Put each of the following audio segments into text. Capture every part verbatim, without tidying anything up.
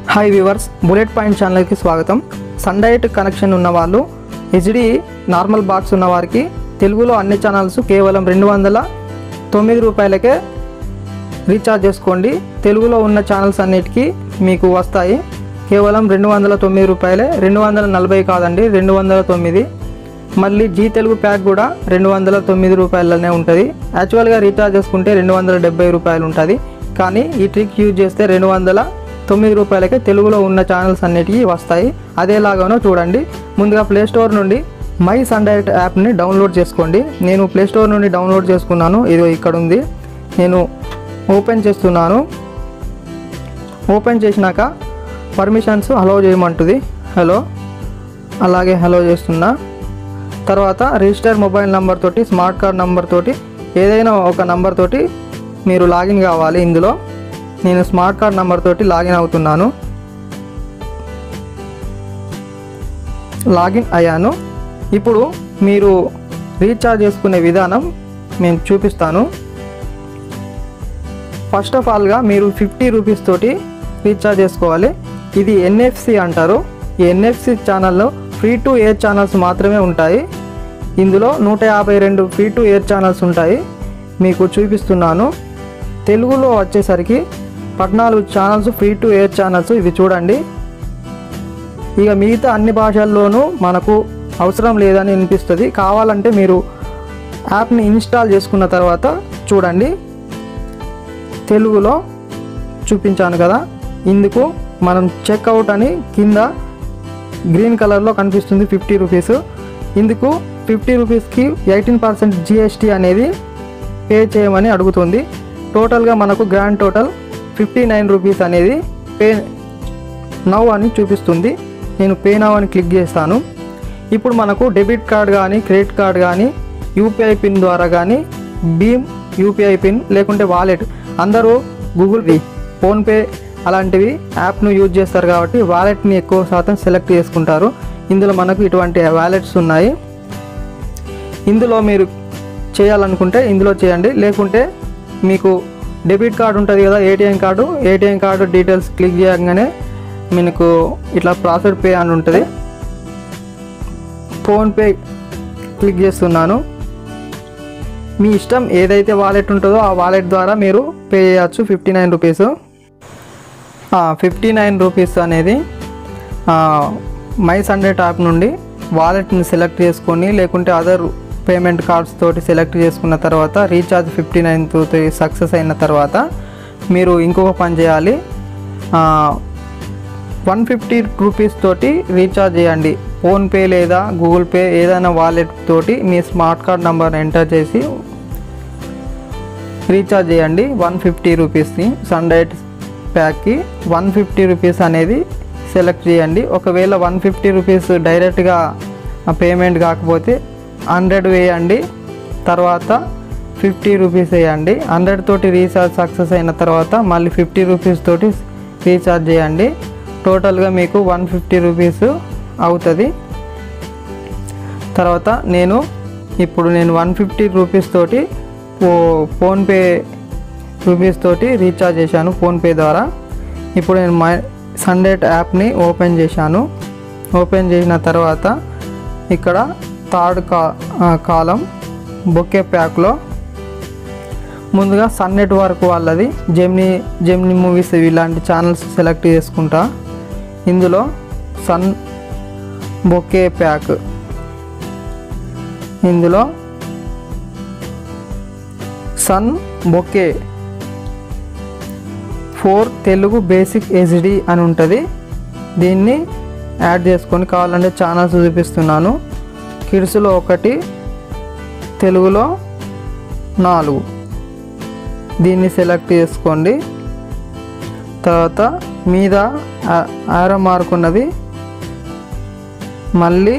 Hi viewers, bullet point ఛానల్కి స్వాగతం. Sun direct connection ఉన్న వాళ్ళు, హెచ్డి నార్మల్ బాక్స్ ఉన్న వారికి తెలుగులో అన్ని ఛానల్స్ కేవలం రెండు వందల తొమ్మిది రూపాయలకే రీఛార్జ్ చేసుకోండి. తెలుగులో ఉన్న ఛానల్స్ అన్నిటికీ మీకు వస్తాయి. కేవలం రెండు వందల తొమ్మిది రూపాయలే, రెండు వందల నలభై కాదండి, రెండు వందల తొమ్మిది. మళ్ళీ జీ తెలుగు ప్యాక్ కూడా రెండు వందల తొమ్మిది రూపాయలనే ఉంటుంది. యాక్చువల్గా రీఛార్జ్ చేసుకుంటే రెండు వందల డెబ్బై రూపాయలు ఉంటుంది. కానీ ఈ ట్రిక్ యూజ్ చేస్తే రెండు వందల తొమ్మిది రూపాయలకే తెలుగులో ఉన్న ఛానల్స్ అన్నిటికీ వస్తాయి. అదేలాగానో చూడండి. ముందుగా ప్లేస్టోర్ నుండి మై సన్ డైరెక్ట్ యాప్ని డౌన్లోడ్ చేసుకోండి. నేను ప్లేస్టోర్ నుండి డౌన్లోడ్ చేసుకున్నాను. ఇది ఇక్కడ ఉంది. నేను ఓపెన్ చేస్తున్నాను. ఓపెన్ చేసినాక పర్మిషన్స్ హలో చేయమంటుంది. హలో, అలాగే హలో చేస్తున్నా. తర్వాత రిజిస్టర్ మొబైల్ నెంబర్ తోటి, స్మార్ట్ కార్డ్ నెంబర్ తోటి, ఏదైనా ఒక నెంబర్ తోటి మీరు లాగిన్ కావాలి. ఇందులో నేను స్మార్ట్ కార్డ్ నెంబర్ తోటి లాగిన్ అవుతున్నాను. లాగిన్ అయ్యాను. ఇప్పుడు మీరు రీఛార్జ్ చేసుకునే విధానం నేను చూపిస్తాను. ఫస్ట్ ఆఫ్ ఆల్గా మీరు ఫిఫ్టీ రూపీస్ తోటి రీఛార్జ్ చేసుకోవాలి. ఇది ఎన్ఎఫ్సి అంటారు. ఈ ఎన్ఎఫ్సి ఛానల్లో ఫ్రీ టు ఎయిర్ ఛానల్స్ మాత్రమే ఉంటాయి. ఇందులో నూట యాభై రెండు ఫ్రీ టు ఎయిర్ ఛానల్స్ ఉంటాయి. మీకు చూపిస్తున్నాను. తెలుగులో వచ్చేసరికి పద్నాలుగు channels free to air channels. ఇవి చూడండి. ఇక మిగతా అన్ని భాషల్లోనూ మనకు అవసరం లేదని అనిపిస్తుంది. కావాలంటే మీరు యాప్ని ఇన్స్టాల్ చేసుకున్న తర్వాత చూడండి. తెలుగులో చూపించాను కదా, ఇందుకు మనం చెక్అవుట్ అని కింద గ్రీన్ కలర్లో కనిపిస్తుంది ఫిఫ్టీ రూపీస్. ఇందుకు ఫిఫ్టీ రూపీస్కి ఎయిటీన్ పర్సెంట్ జిఎస్టీ అనేది పే చేయమని అడుగుతుంది. టోటల్గా మనకు grand total fifty nine rupees అనేది పే నవ్ అని చూపిస్తుంది. నేను పే నవ్ అని క్లిక్ చేస్తాను. ఇప్పుడు మనకు డెబిట్ కార్డ్ కానీ, క్రెడిట్ కార్డ్ కానీ, యూపీఐ పిన్ ద్వారా కానీ, భీమ్ యూపీఐ పిన్ లేకుంటే వాలెట్, అందరూ గూగుల్ పే, ఫోన్పే అలాంటివి యాప్ను యూజ్ చేస్తారు కాబట్టి వాలెట్ని ఎక్కువ శాతం సెలెక్ట్ చేసుకుంటారు. ఇందులో మనకు ఇటువంటి వాలెట్స్ ఉన్నాయి. ఇందులో మీరు చేయాలనుకుంటే ఇందులో చేయండి. లేకుంటే మీకు డెబిట్ కార్డు ఉంటుంది కదా, ATM card, ATM card details click చేయగానే మీకు ఇట్లా ప్రాసెస్ పే అని ఉంటుంది. ఫోన్పే క్లిక్ చేస్తున్నాను. మీ ఇష్టం, ఏదైతే వాలెట్ ఉంటుందో ఆ వాలెట్ ద్వారా మీరు పే చేయవచ్చు. Fifty nine rupees fifty nine rupees అనేది మై సన్ డైరెక్ట్ యాప్ నుండి వాలెట్ని సెలెక్ట్ చేసుకొని, లేకుంటే అదర్ పేమెంట్ కార్డ్స్ తోటి సెలెక్ట్ చేసుకున్న తర్వాత రీఛార్జ్ ఫిఫ్టీ నైన్ తోటి సక్సెస్ అయిన తర్వాత మీరు ఇంకొక పని చేయాలి. వన్ ఫిఫ్టీ రూపీస్ తోటి రీఛార్జ్ చేయండి. ఫోన్పే లేదా గూగుల్ పే ఏదైనా వాలెట్ తోటి మీ స్మార్ట్ కార్డ్ నెంబర్ ఎంటర్ చేసి రీఛార్జ్ చేయండి. వన్ ఫిఫ్టీ రూపీస్ని సన్ డైరెక్ట్ ప్యాక్కి వన్ ఫిఫ్టీ రూపీస్ అనేది సెలెక్ట్ చేయండి. ఒకవేళ వన్ ఫిఫ్టీ రూపీస్ డైరెక్ట్గా పేమెంట్ కాకపోతే హండ్రెడ్ వేయండి. తర్వాత ఫిఫ్టీ రూపీస్ వేయండి. హండ్రెడ్ తోటి రీఛార్జ్ సక్సెస్ అయిన తర్వాత మళ్ళీ ఫిఫ్టీ రూపీస్ తోటి రీఛార్జ్ చేయండి. టోటల్గా మీకు వన్ ఫిఫ్టీ రూపీస్ అవుతుంది. తర్వాత నేను ఇప్పుడు నేను వన్ ఫిఫ్టీ రూపీస్ తోటి ఓ ఫోన్పే రూపీస్ తోటి రీఛార్జ్ చేశాను ఫోన్పే ద్వారా. ఇప్పుడు నేను మై సన్ డైరెక్ట్ యాప్ని ఓపెన్ చేశాను. ఓపెన్ చేసిన తర్వాత ఇక్కడ థర్డ్ కా కాలం బొకే ప్యాక్లో ముందుగా సన్ నెట్వర్క్ వాళ్ళది జెమినీ జెమినీ మూవీస్ ఇలాంటి ఛానల్స్ సెలెక్ట్ చేసుకుంటా. ఇందులో సన్ బొకే ప్యాక్, ఇందులో Sun bouquet four Telugu basic HD అని ఉంటుంది. దీన్ని యాడ్ చేసుకొని కావాలంటే ఛానల్స్ చూపిస్తున్నాను. కిడ్స్లో ఒకటి, తెలుగులో నాలుగు. దీన్ని సెలెక్ట్ చేసుకోండి. తర్వాత మీద ఆరో మార్క్ ఉన్నది. మళ్ళీ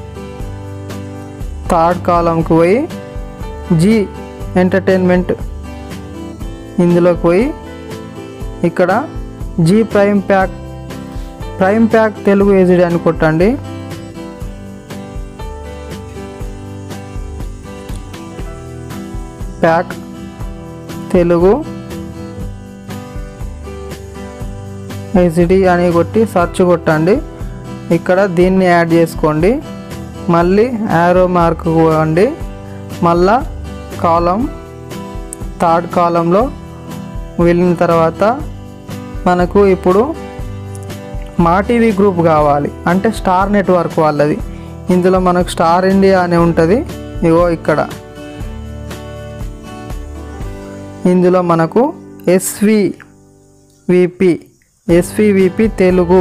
థర్డ్ కాలంకి పోయి జీ ఎంటర్టైన్మెంట్ ఇందులోకి పోయి ఇక్కడ Zee prime pack prime pack Telugu HD అని కొట్టండి. ప్యాక్ తెలుగు హెచ్డి అని కొట్టి సెర్చ్ కొట్టండి. ఇక్కడ దీన్ని యాడ్ చేసుకోండి. మళ్ళీ యారో మార్క్ కొనండి. మళ్ళా కాలం థర్డ్ కాలంలో వెళ్ళిన తర్వాత మనకు ఇప్పుడు మా టీవీ గ్రూప్ కావాలి అంటే స్టార్ నెట్వర్క్ వాళ్ళది. ఇందులో మనకు స్టార్ ఇండియా అని ఉంటుంది. ఇగో ఇక్కడ ఇందులో మనకు ఎస్వివిపి ఎస్వివిపి తెలుగు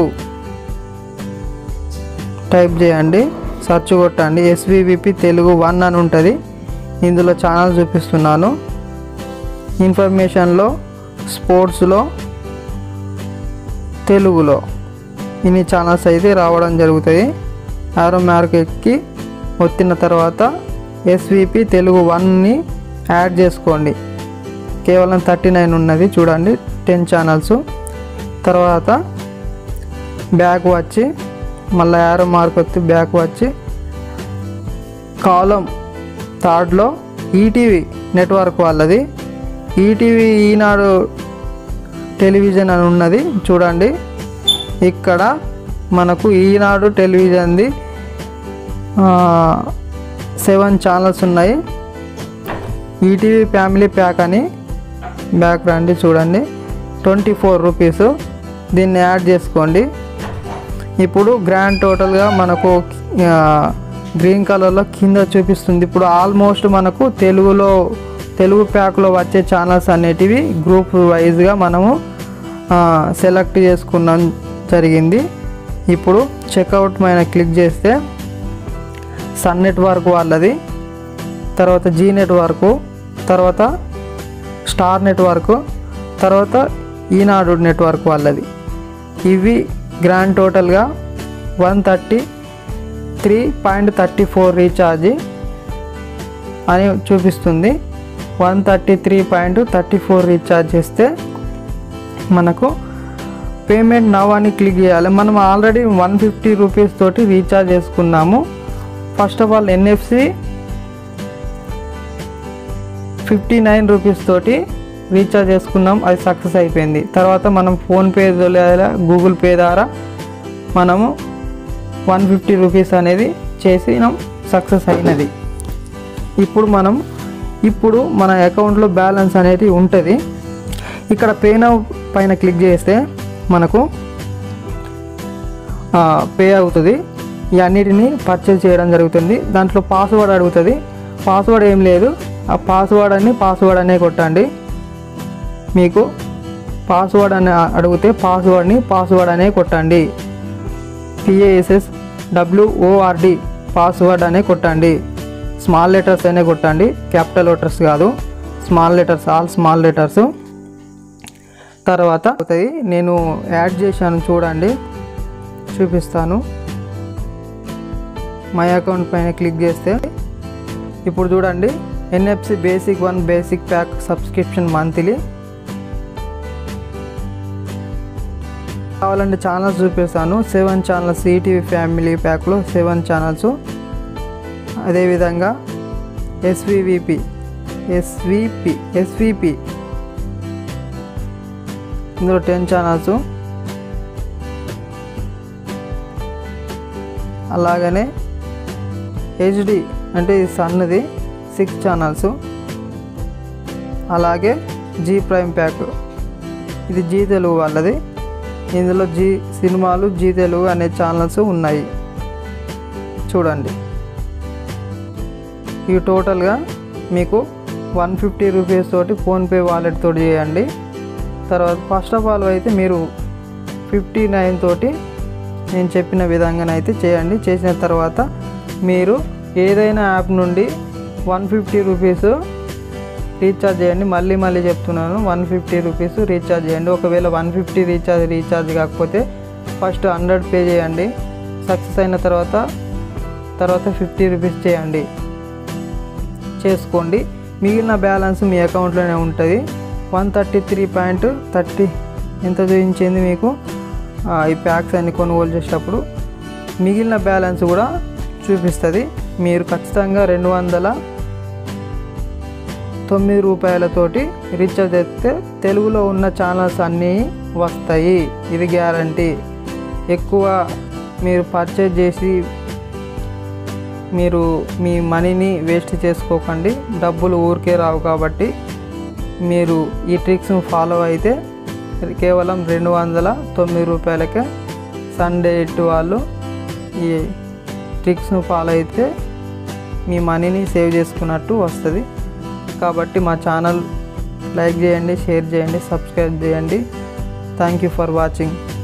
టైప్ చేయండి, సెర్చ్ కొట్టండి. ఎస్వివిపి తెలుగు వన్ అని ఉంటుంది. ఇందులో ఛానల్ చూపిస్తున్నాను. ఇన్ఫర్మేషన్లో, స్పోర్ట్స్లో, తెలుగులో ఇన్ని ఛానల్స్ అయితే రావడం జరుగుతాయి. ఆరో మార్క్ ఎక్కి వచ్చిన తర్వాత ఎస్విపి తెలుగు వన్ని యాడ్ చేసుకోండి. కేవలం థర్టీ నైన్ ఉన్నది చూడండి, టెన్ ఛానల్స్. తర్వాత బ్యాక్ వచ్చి మళ్ళీ యారో మార్క్ వచ్చి బ్యాక్ వచ్చి కాలం థర్డ్లో ఈటీవీ నెట్వర్క్ వాళ్ళది. ఈటీవీ ఈనాడు టెలివిజన్ అని ఉన్నది చూడండి. ఇక్కడ మనకు ఈనాడు టెలివిజన్ది సెవెన్ ఛానల్స్ ఉన్నాయి. ఈటీవీ ఫ్యామిలీ ప్యాక్ అని బ్యాక్ రండి చూడండి, ట్వంటీ ఫోర్ రూపీస్. దీన్ని యాడ్ చేసుకోండి. ఇప్పుడు గ్రాండ్ టోటల్గా మనకు గ్రీన్ కలర్లో కింద చూపిస్తుంది. ఇప్పుడు ఆల్మోస్ట్ మనకు తెలుగులో తెలుగు ప్యాక్లో వచ్చే ఛానల్స్ అనేటివి గ్రూప్ వైజ్గా మనము సెలెక్ట్ చేసుకున్నాం జరిగింది. ఇప్పుడు చెక్అవుట్ పైన క్లిక్ చేస్తే సన్ నెట్వర్క్ వాళ్ళది, తర్వాత జీ నెట్వర్క్, తర్వాత స్టార్ నెట్వర్క్, తర్వాత ఈనాడు నెట్వర్క్ వాళ్ళది. ఇవి గ్రాండ్ టోటల్గా one thirty three point thirty four recharge అని చూపిస్తుంది. One thirty three point thirty four recharge చేస్తే మనకు పేమెంట్ నవ్ అని క్లిక్ చేయాలి. మనం ఆల్రెడీ వన్ ఫిఫ్టీ రూపీస్ తోటి రీఛార్జ్ చేసుకున్నాము. First of all NFC fifty nine rupees తోటి రీఛార్జ్ చేసుకున్నాం, అది సక్సెస్ అయిపోయింది. తర్వాత మనం ఫోన్పే లేదా గూగుల్ పే ద్వారా మనము వన్ ఫిఫ్టీ రూపీస్ అనేది చేసినాం, సక్సెస్ అయినది. ఇప్పుడు మనం ఇప్పుడు మన అకౌంట్లో బ్యాలెన్స్ అనేది ఉంటుంది. ఇక్కడ పే నౌ పైన క్లిక్ చేస్తే మనకు పే అవుతుంది. ఈ అన్నిటిని పర్చేజ్ చేయడం జరుగుతుంది. దాంట్లో పాస్వర్డ్ అడుగుతుంది. పాస్వర్డ్ ఏం లేదు, ఆ పాస్వర్డ్ అని పాస్వర్డ్ అనే కొట్టండి. మీకు పాస్వర్డ్ అని అడిగితే పాస్వర్డ్ని పాస్వర్డ్ అనే కొట్టండి. పిఏఎస్ఎస్ డబ్ల్యూఓఆర్డి పాస్వర్డ్ అనే కొట్టండి. స్మాల్ లెటర్స్ అనే కొట్టండి, క్యాపిటల్ లెటర్స్ కాదు, small letters, all small letters. తర్వాత అవుతుంది, నేను యాడ్ చేశాను చూడండి, చూపిస్తాను. మై అకౌంట్ పైన క్లిక్ చేస్తే ఇప్పుడు చూడండి, NFC basic one basic pack subscription monthly కావాలంటే ఛానల్స్ చూపిస్తాను. సెవెన్ ఛానల్స్ ఈటీవీ ఫ్యామిలీ ప్యాక్లో సెవెన్ ఛానల్స్. అదేవిధంగా ఎస్వివిపి ఎస్విపి ఎస్విపి ఇందులో టెన్ ఛానల్స్. అలాగనే హెచ్డి అంటే ఇది సన్నది సిక్స్ ఛానల్స్. అలాగే జీ ప్రైమ్ ప్యాక్, ఇది జీ తెలుగు వాళ్ళది. ఇందులో జీ సినిమాలు, జీ తెలుగు అనే ఛానల్స్ ఉన్నాయి చూడండి. ఇవి టోటల్గా మీకు వన్ ఫిఫ్టీ రూపీస్ తోటి ఫోన్పే వాలెట్ తోటి చేయండి. తర్వాత ఫస్ట్ ఆఫ్ ఆల్ అయితే మీరు ఫిఫ్టీ నైన్ తోటి నేను చెప్పిన విధంగానైతే చేయండి. చేసిన తర్వాత మీరు ఏదైనా యాప్ నుండి వన్ ఫిఫ్టీ రూపీస్ రీఛార్జ్ చేయండి. మళ్ళీ మళ్ళీ చెప్తున్నాను, వన్ ఫిఫ్టీ రూపీస్ రీఛార్జ్ చేయండి. ఒకవేళ వన్ ఫిఫ్టీ రీఛార్జ్ రీఛార్జ్ కాకపోతే ఫస్ట్ హండ్రెడ్ పే చేయండి. సక్సెస్ అయిన తర్వాత తర్వాత ఫిఫ్టీ రూపీస్ చేయండి, చేసుకోండి. మిగిలిన బ్యాలెన్స్ మీ అకౌంట్లోనే ఉంటుంది. One thirty three point thirty ఎంత చూపించింది మీకు ఈ ప్యాక్స్ అన్ని కొనుగోలు చేసేటప్పుడు. మిగిలిన బ్యాలెన్స్ కూడా చూపిస్తుంది. మీరు ఖచ్చితంగా రెండు వందల తొమ్మిది రూపాయలతోటి రీఛార్జ్ చేస్తే తెలుగులో ఉన్న ఛానల్స్ అన్నీ వస్తాయి, ఇది గ్యారంటీ. ఎక్కువ మీరు పర్చేజ్ చేసి మీరు మీ మనీని వేస్ట్ చేసుకోకండి, డబ్బులు ఊరికే రావు. కాబట్టి మీరు ఈ ట్రిక్స్ను ఫాలో అయితే కేవలం రెండు వందల తొమ్మిది రూపాయలకే సండే ఎయిట్ వాళ్ళు ఈ ట్రిక్స్ను ఫాలో అయితే మీ మనీని సేవ్ చేసుకున్నట్టు వస్తుంది. కాబట్టి మా ఛానల్ లైక్ చేయండి, షేర్ చేయండి, సబ్స్క్రైబ్ చేయండి. Thank you for watching.